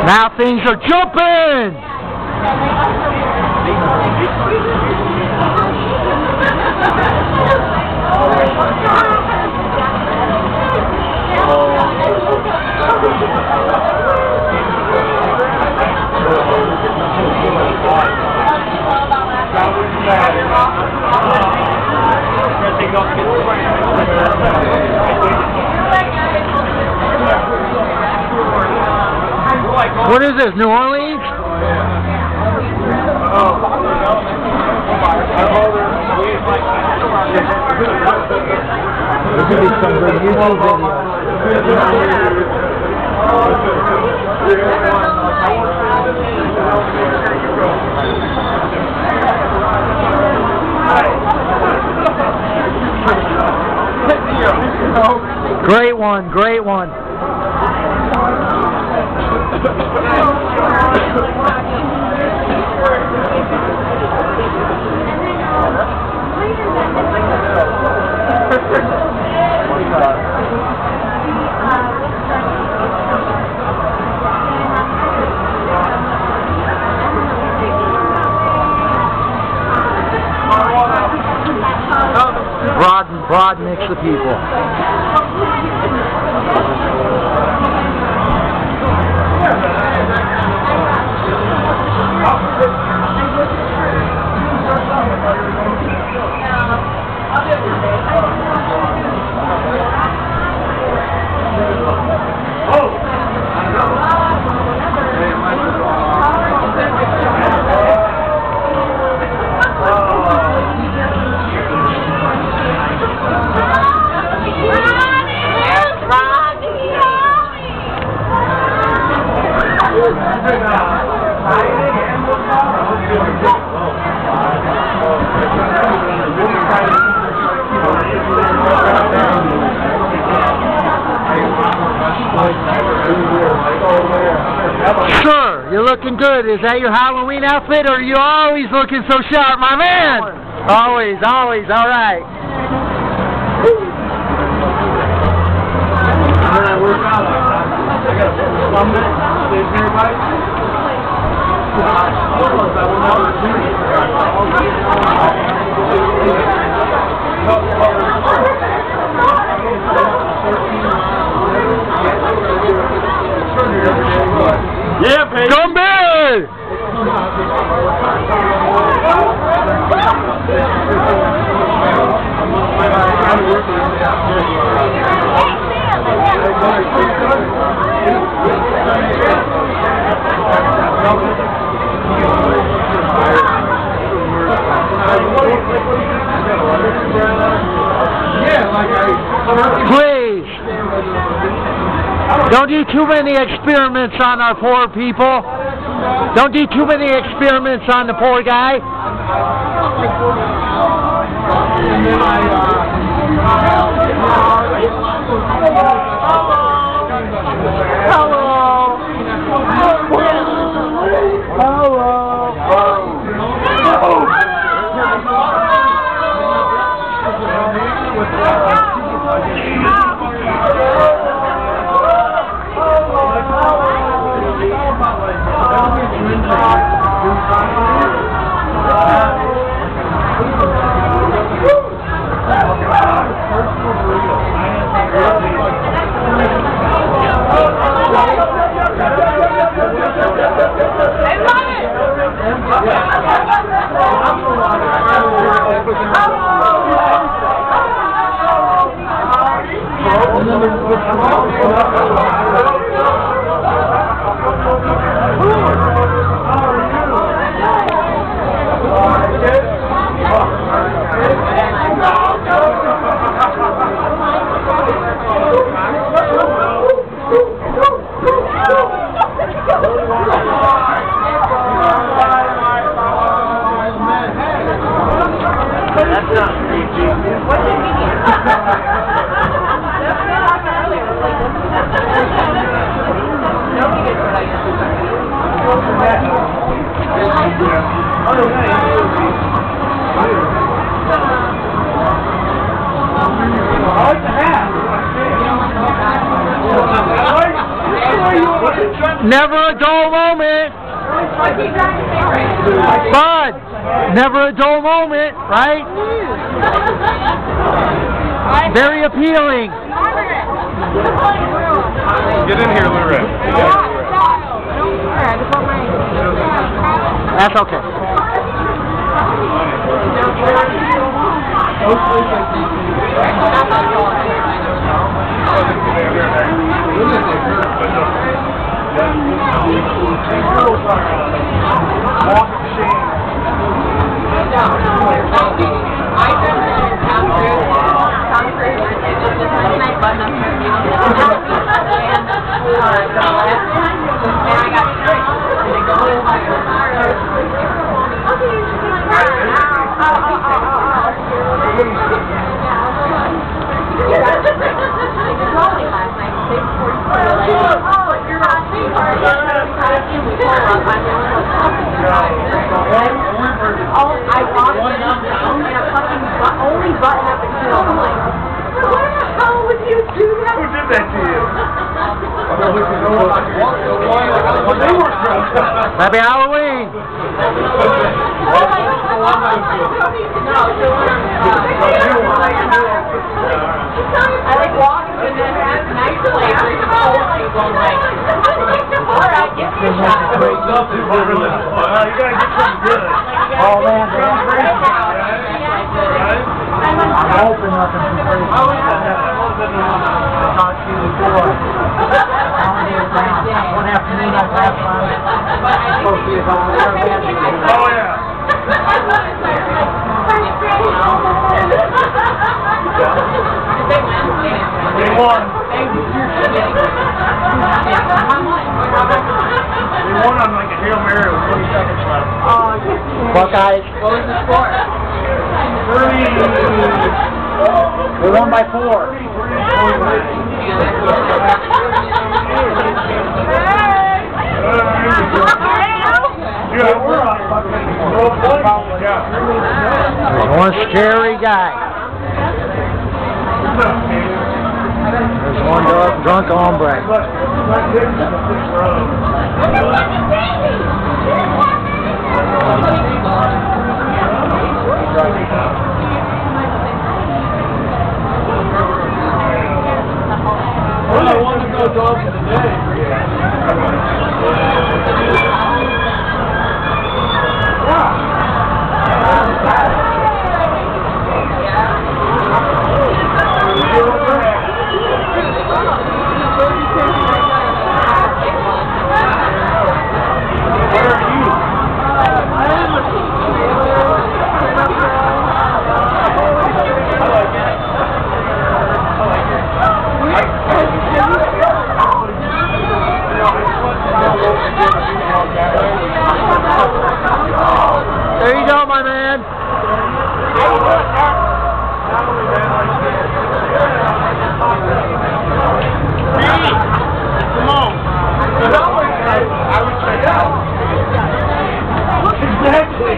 Now things are jumping! What is this, New Orleans? This could be some good YouTube video. Great one, great one. Broad mix of people. Sir, you're looking good. Is that your Halloween outfit, or are you always looking so sharp, my man? Always, always, all right. Yeah, baby. Gumby! Please, don't do too many experiments on our poor people. Don't do too many experiments on the poor guy. That's not creepy. What do you mean? I like the hat. Never a dull moment. Bud, never a dull moment, right? Very appealing. Get in here, Lou Red. That's okay. Happy Halloween! I like walking and then nice flavors and cold people like, alright, give me a shot. You gotta get something good. Oh man, I'm hoping nothing too crazy. I talked to you before. One afternoon I laughed on it. Supposed to be about Oh yeah. They won. They won on like a Hail Mary with 20 seconds left. Buckeyes. What was the score? 30. We won by 4. Yeah, we're on fucking yeah. One scary guy. There's one drunk hombre. I want to go dog for the day. There you go, my man. Come on. I would say that. Exactly.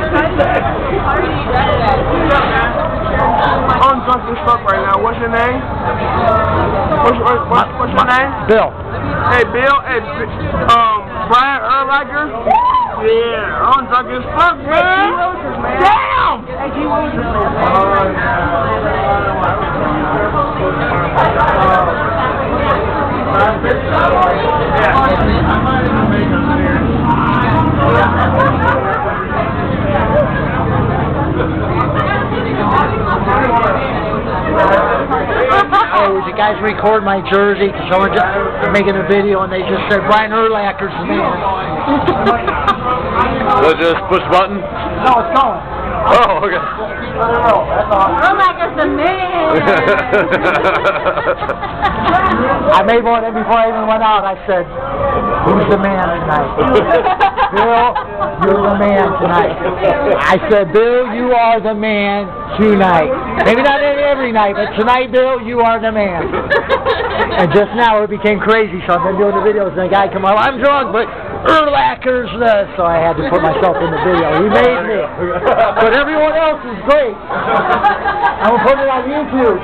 I'm drunk as fuck right now. What's your name? What's your name? Bill. Hey, Bill. Hey, Brian Urlacher? Yeah, I'm drunk as fuck, man. Damn! Hey, would you guys record my jersey? Because someone just making a video and they just said Brian Urlacher's the man. So just push button? No, it's going. Oh, okay. Urlacher's the man. I made one of them before I even went out. I said, who's the man tonight? Bill, you're the man tonight. I said, Bill, you are the man tonight. Maybe not every night, but tonight, Bill, you are the man. And just now it became crazy, so I've been doing the videos, and the guy come up, I'm drunk, but Urlacher's so I had to put myself in the video. He made me. But everyone else is great. I'm going to put it on YouTube.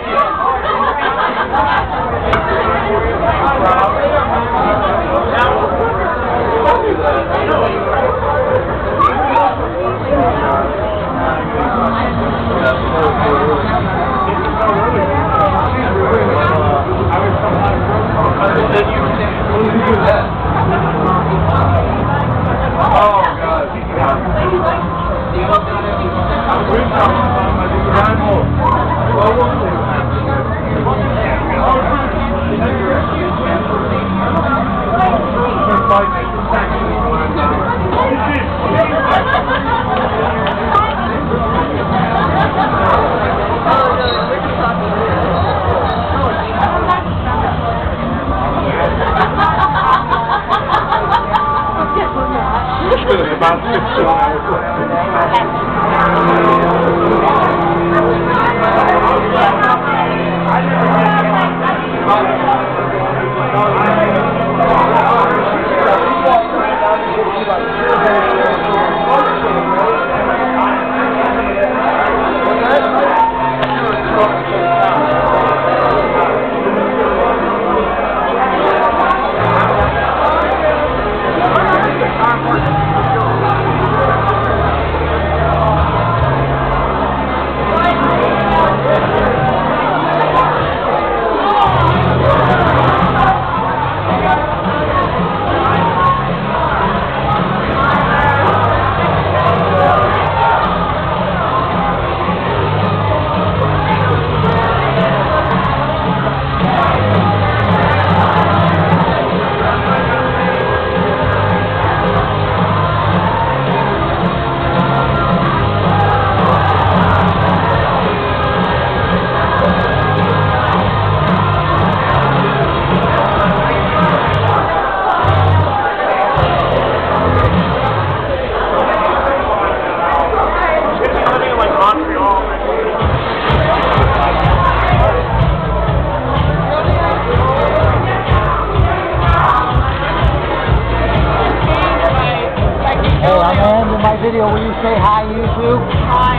Video, will you say hi, YouTube? Hi,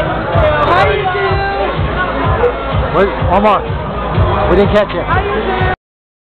YouTube. Wait, one more. We didn't catch it. Hi, YouTube.